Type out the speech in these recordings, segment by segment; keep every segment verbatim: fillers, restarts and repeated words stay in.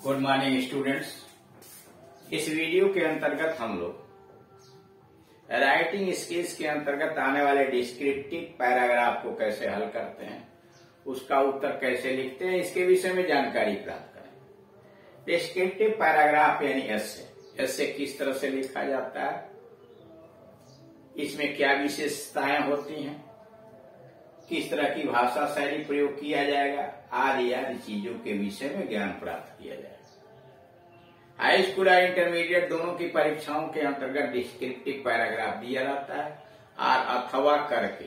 Good morning students. इस video के अंतर्गत हम लोग राइटिंग स्किल्स के अंतर्गत आने वाले डिस्क्रिप्टिव पैराग्राफ को कैसे हल करते हैं, उसका उत्तर कैसे लिखते हैं, इसके विषय में जानकारी प्राप्त करें। डिस्क्रिप्टिव पैराग्राफ यानी एस्से एस्से किस तरह से लिखा जाता है, इसमें क्या विशेषताएं होती हैं, किस तरह की भाषा शैली प्रयोग किया जाएगा, आदि आदि चीजों के विषय में ज्ञान प्राप्त किया जाएगा। हाई स्कूल और इंटरमीडिएट दोनों की परीक्षाओं के अंतर्गत डिस्क्रिप्टिव पैराग्राफ दिया जाता है और अथवा करके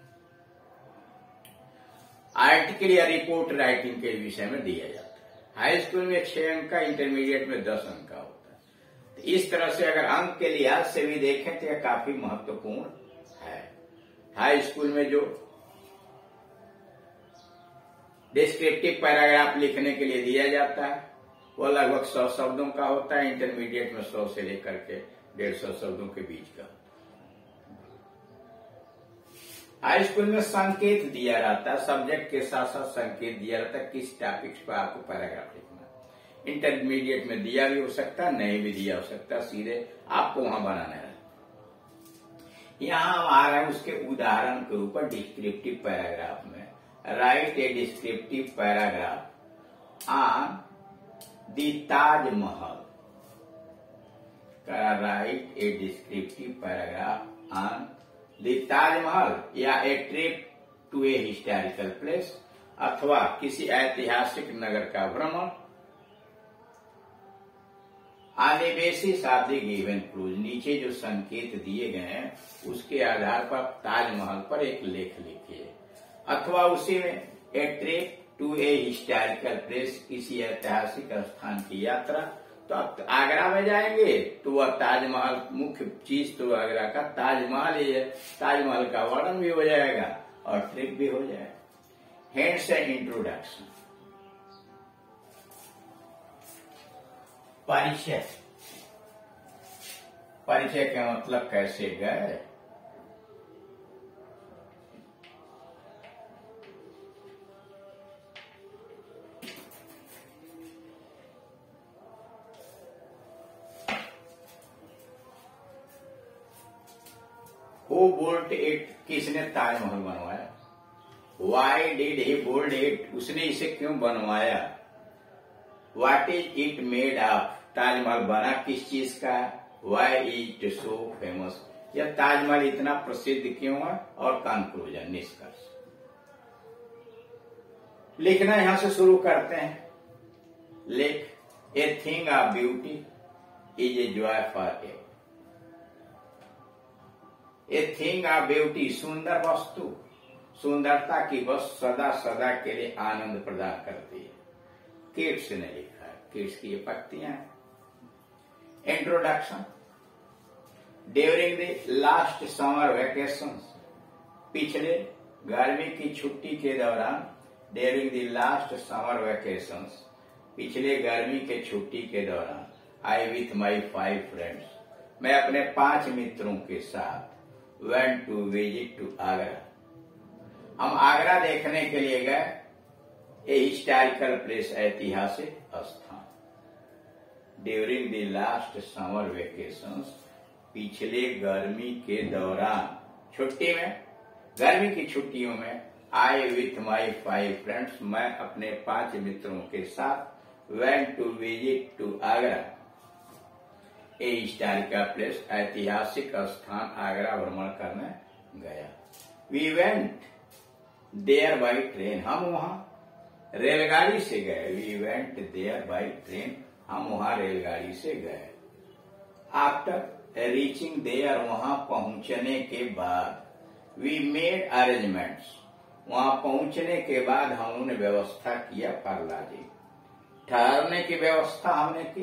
आर्टिकल या रिपोर्ट राइटिंग के विषय में दिया जाता है। हाई स्कूल में छह अंक का, इंटरमीडिएट में दस अंक का होता है। तो इस तरह से अगर अंक के लिहाज से भी देखें तो यह काफी महत्वपूर्ण है। हाई स्कूल में जो डिस्क्रिप्टिव पैराग्राफ लिखने के लिए दिया जाता है वो लगभग सौ शब्दों का होता है। इंटरमीडिएट में सौ से लेकर के डेढ़ सौ शब्दों के बीच का होता है। हाई स्कूल में संकेत दिया जाता है, सब्जेक्ट के साथ साथ संकेत दिया जाता है किस टॉपिक्स पर आपको पैराग्राफ लिखना है। इंटरमीडिएट में दिया भी हो सकता है, नहीं भी दिया हो सकता है, सीधे आपको वहां बनाना है। यहां हम आ रहे हैं उसके उदाहरण के ऊपर डिस्क्रिप्टिव पैराग्राफ में। Write a descriptive paragraph on the Taj Mahal. Write a descriptive paragraph on the Taj Mahal या a trip to a historical place, अथवा किसी ऐतिहासिक नगर का भ्रमण। आने basis of the given clues, नीचे जो संकेत दिए गए हैं उसके आधार पर ताजमहल पर एक लेख लिखिए, अथवा उसी में a trip to a historical place, किसी ऐतिहासिक स्थान की यात्रा। तो आप आगरा में जाएंगे तो वह ताजमहल, मुख्य चीज तो आगरा का ताजमहल ही है, ताजमहल का वर्णन भी हो जाएगा और ट्रिप भी हो जाएगा। Heads and introduction. परिचय। परिचय का मतलब कैसे गए, Who built it, किसने ताजमहल बनवाया। Why did he build it, उसने इसे क्यों बनवाया। What is it made of, Taj Mahal बना किस चीज का। Why is it so famous, यह ताजमहल इतना प्रसिद्ध क्यों है। और कंक्लूजन, निष्कर्ष। लिखना यहां से शुरू करते हैं। लिख। A thing of beauty is a joy for a. A thing of beauty, सुंदर वस्तु, सुंदरता की वस्तु सदा सदा के लिए आनंद प्रदान करती है। किड्स ने लिखा है, किड्स की ये पत्तियां हैं। Introduction. During the last summer vacation, पिछले गर्मी की छुट्टी के दौरान। During the last summer vacation, पिछले गर्मी के छुट्टी के दौरान। I with my five friends, मैं अपने पांच मित्रों के साथ। went to visit to Agra, हम आगरा देखने के लिए गए। ए हिस्टोरिकल प्लेस, ऐतिहासिक स्थान। During the last summer vacations, पिछले गर्मी के दौरान, छुट्टी में, गर्मी की छुट्टियों में। I with my five friends, मैं अपने पांच मित्रों के साथ। went to visit to Agra, a historical place, ऐतिहासिक स्थान आगरा भ्रमण करने गया। We went there by train, हम वहां रेलगाड़ी से गए। We went there by train, हम वहां रेलगाड़ी से गए। आफ्टर रीचिंग देयर, वहां पहुंचने के बाद। वी मेड अरेंजमेंट्स, वहां पहुंचने के बाद हमने व्यवस्था किया फॉर लॉजिंग, ठहरने की व्यवस्था हमने की।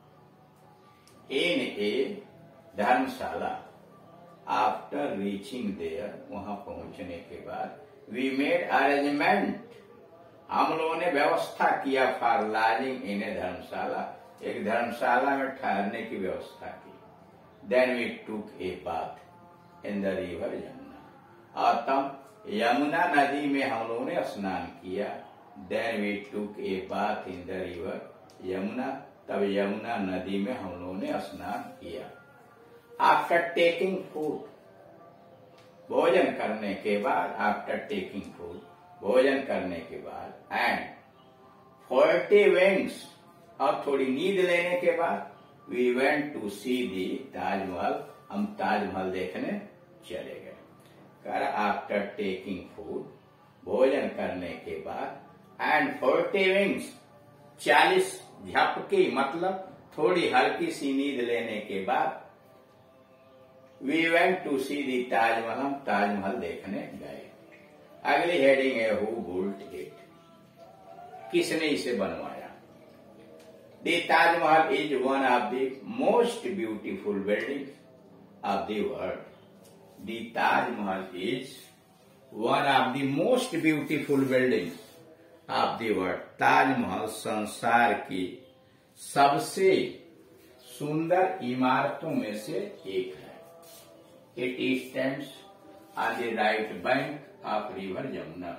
In a dharamshala, after reaching there, वहां पहुंचने के बाद। वी मेड अरेंजमेंट, हम लोगों ने व्यवस्था किया फॉर लॉजिंग इन ए धर्मशाला, एक धर्मशाला में ठहरने की व्यवस्था की। Then we took a bath in the river Yamuna, और तब यमुना नदी में हम लोगों ने स्नान किया। Then we took a bath in the river Yamuna, तब यमुना नदी में हम लोगों ने स्नान किया। आफ्टर टेकिंग फूड, भोजन करने के बाद, आफ्टर टेकिंग फूड, भोजन करने के बाद, एंड फोर्टी विंग्स, और थोड़ी नींद लेने के बाद, we went to see the Taj Mahal, हम ताजमहल देखने चले गए। कर आफ्टर टेकिंग फूड, भोजन करने के बाद, एंड फोर्टी विंग्स, चालीस झपकी मतलब थोड़ी हल्की सी नींद लेने के बाद, we went to see the Taj Mahal, हम ताजमहल देखने गए। अगली हेडिंग है हु बिल्ट इट, किसने इसे बनवाया। The Taj Mahal is one of the most beautiful building of the world. The Taj Mahal is one of the most beautiful building of the world. Taj Mahal संसार की सबसे सुंदर इमारतों में से एक है। It stands on the right bank of river Yamuna.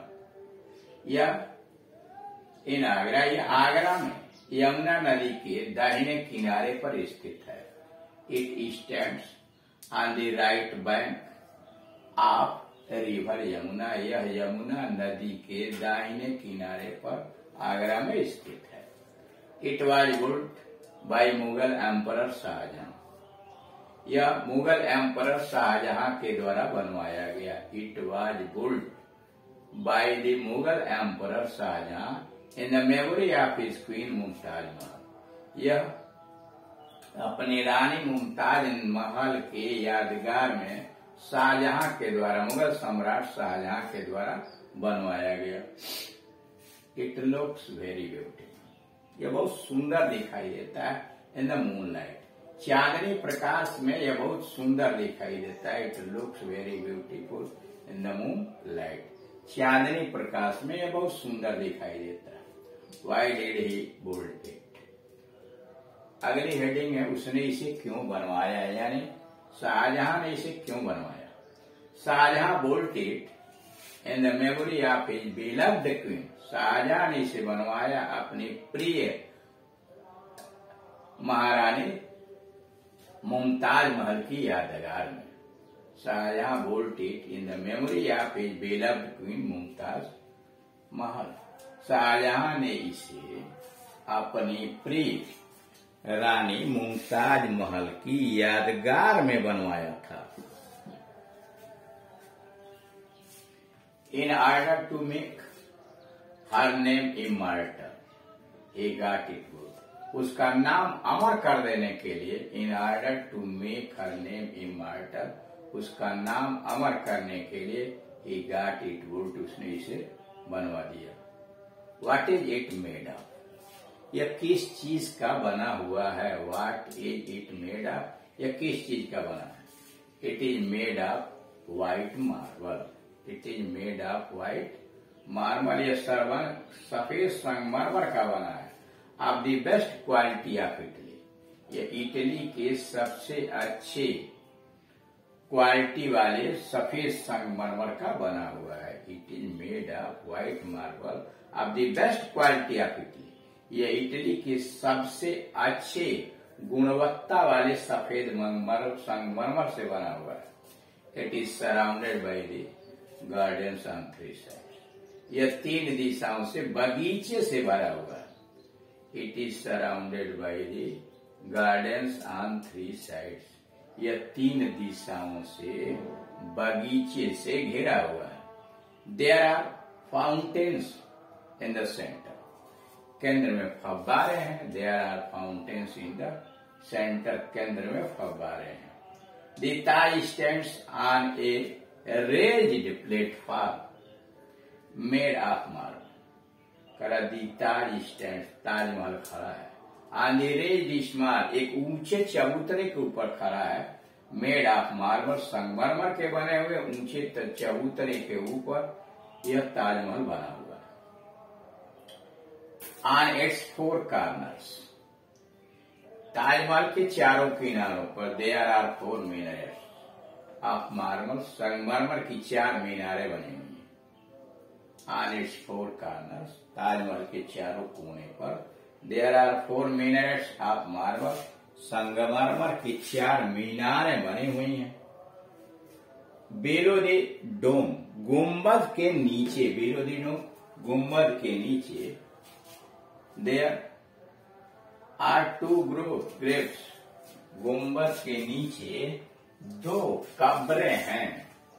यह इन आगरा, यह आगरा में यमुना नदी के दाहिने किनारे पर स्थित है। It stands on the right bank of river Yamuna. यह यमुना नदी के दाहिने किनारे पर आगरा में स्थित है। It was built by Mughal Emperor Shahjahan. यह मुगल एम्परर शाहजहां के द्वारा बनवाया गया। It was built by the Mughal emperor Shah Jahan in the memory of his queen Mumtaz Mahal. यह अपनी रानी मुमताज महल के यादगार में शाहजहां के द्वारा, मुगल सम्राट शाहजहां के द्वारा बनवाया गया। इट लुक्स वेरी ब्यूटीफुल, यह बहुत सुंदर दिखाई देता है। इन द मूनलाइट, चांदनी प्रकाश में यह बहुत सुंदर दिखाई देता है। It looks very beautiful in the moon light, चांदनी प्रकाश में यह बहुत सुंदर दिखाई देता है। Why did he built it. अगली हेडिंग है उसने इसे क्यों बनवाया, यानी शाहजहां ने इसे क्यों बनवाया। Shah Jahan built it in the memory of his beloved queen. Shah Jahan ने इसे बनवाया अपनी प्रिय महारानी मुमताज महल की यादगार में। Shah Jahan built it in the memory of his beloved queen Mumtaz Mahal. Shah Jahan ने इसे अपनी प्रिय रानी मुमताज महल की यादगार में बनवाया था। In order to make her name immortal, he got it good. उसका नाम अमर कर देने के लिए, in order to make her name immortal, उसका नाम अमर करने के लिए, he got it good, उसने इसे बनवा दिया। What is it made of? यह किस चीज का बना हुआ है। What is it made of? यह किस चीज का बना है। It is made of white marble. It is made of white marble. यह सरवन सफेद संगमरमर का बना है। Of the best quality of Italy, यह इटली के सबसे अच्छे क्वालिटी वाले सफेद संगमरमर का बना हुआ है। It is made of white marble of the best quality of Italy, यह इटली के सबसे अच्छे गुणवत्ता वाले सफेद संगमरमर से बना हुआ है। It is surrounded by the gardens on three sides, यह तीन दिशाओं से बगीचे से भरा हुआ है। It is surrounded by the gardens on three sides, यह तीन दिशाओं से बगीचे से घिरा हुआ है। There are fountains in the centre, केंद्र में फव्वारे हैं। There are fountains in the centre, केंद्र में फव्वारे हैं। The Taj stands on a raised platform made of marble. करा दी ताज स्टैंड, ताजमहल खड़ा है। ऑन द रेज्ड स्मार, एक ऊंचे चबूतरे के ऊपर खड़ा है। मेड ऑफ मार्बल, संगमरमर के बने हुए ऊंचे चबूतरे के ऊपर यह ताजमहल बना हुआ है। On its four corners, Taj Mahal के चारों किनारों पर there are four minarets of marble, संगमरमर की चार मीनारें बनी हुई हैं। On its four corners, Taj Mahal के चारों कोने पर there are four minutes of marble, संगमरमर की चार मीनारें बनी हुई हैं। बिलो द डोम, गुम्बद के नीचे, बिलो द डोम गुम्बद के नीचे, देयर आर टू ग्रेव्स, गुम्बद के नीचे दो कब्रें हैं।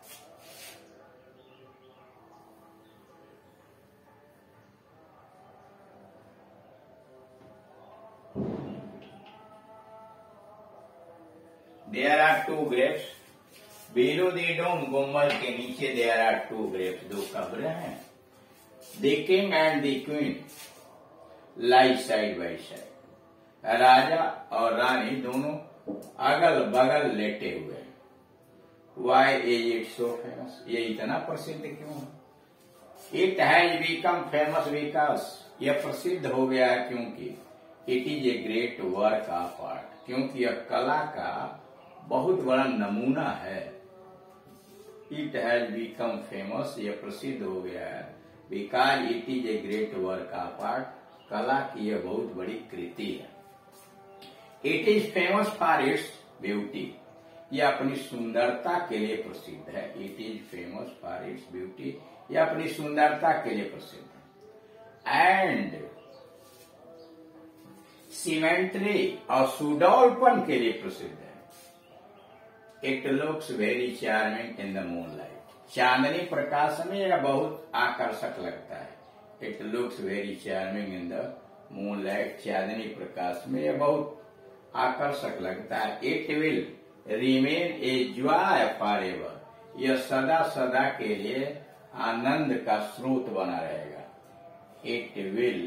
There are two graves, below the dome गुम्बद के नीचे देयर आर टू ग्रेव्स, दो कब्रें हैं। The king and the queen lie side by side, राजा और रानी दोनों अगल बगल लेटे हुए हैं। Why is it so famous, ये इतना प्रसिद्ध क्यों है? It has become famous because, यह प्रसिद्ध हो गया है क्योंकि it is a great work of art, क्योंकि यह कला का बहुत बड़ा नमूना है। इट हैज बिकम फेमस, यह प्रसिद्ध हो गया है because it is a great work of art, कला की यह बहुत बड़ी कृति है। It is famous for its beauty, यह अपनी सुंदरता के लिए प्रसिद्ध है। It is famous for its beauty, यह अपनी सुंदरता के लिए प्रसिद्ध है। एंड सिमेट्री और सुडौलपन के लिए प्रसिद्ध है। It looks very charming in the moonlight, चांदनी प्रकाश में यह बहुत आकर्षक लगता है। It looks very charming in the moonlight, चांदनी प्रकाश में यह बहुत आकर्षक लगता है। It will remain a joy for ever, यह सदा सदा के लिए आनंद का स्रोत बना रहेगा। It will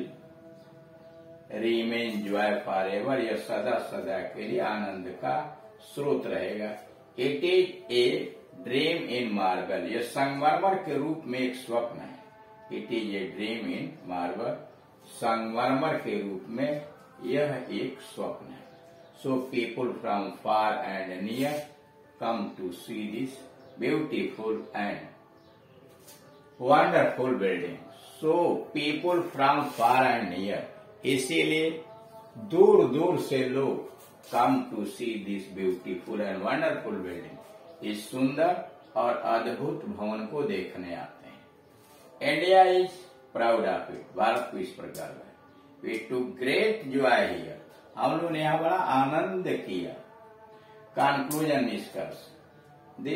remain joy for ever, यह सदा सदा के लिए आनंद का स्रोत रहेगा। It is a dream in marble, यह संगमरमर के रूप में एक स्वप्न है। It is a dream in marble, संगमरमर के रूप में यह एक स्वप्न है। So people from far and near come to see this beautiful and wonderful building. So people from far and near, इसीलिए दूर दूर से लोग come to see this beautiful and wonderful building, इस सुंदर और अद्भुत भवन को देखने आते हैं। India is proud of it, Bharat को इस प्रकार है। We took great joy here, हम लोगों ने यहाँ बड़ा आनंद किया। कंक्लूजन, निष्कर्ष, the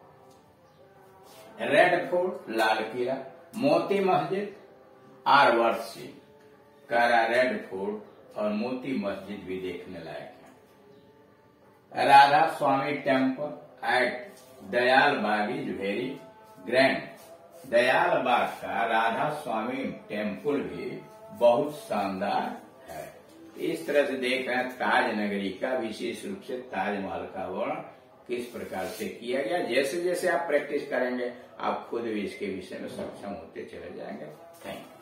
red fort, Lal Qila, Moti Masjid are worth seeing, करा रेड फोर्ट और मोती मस्जिद भी देखने लायक है। Radha Swami temple at Dayal Bagh is very grand, Dayal Bagh का राधा स्वामी टेम्पल भी बहुत शानदार है। इस तरह से देख रहे हैं ताज नगरी का, विशेष रूप से ताजमहल का वर्णन किस प्रकार से किया गया। जैसे जैसे आप प्रैक्टिस करेंगे आप खुद भी इसके विषय में सक्षम होते चले जाएंगे। Thank you.